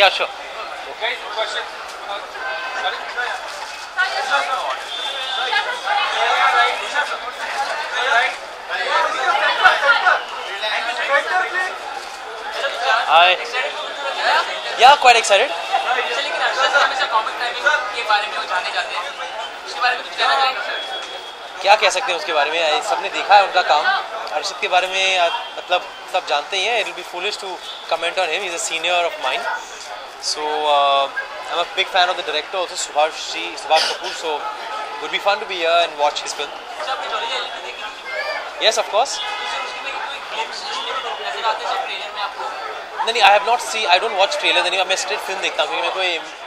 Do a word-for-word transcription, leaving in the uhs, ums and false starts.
Yeah, sure. Guys, question. Sorry. Hi. Yeah, quite excited. लेकिन अर्शद हमेशा comic timing के बारे में वो जाने जाते हैं, उसके बारे में कुछ कहना चाहेंगे? क्या कह सकते हैं उसके बारे में, सबने देखा है उनका काम। अर्शद के बारे में मतलब सब जानते ही हैं. It will be foolish to comment on him. He's a senior of mine. So uh, I'm a big fan of the director also, Subhash Ji, Subhash Kapoor. So it would be fun to be here and watch his film. Yes, of course. नहीं नहीं, I have not seen. I don't watch trailer. नहीं मैं straight film देखता हूँ क्योंकि मेरे को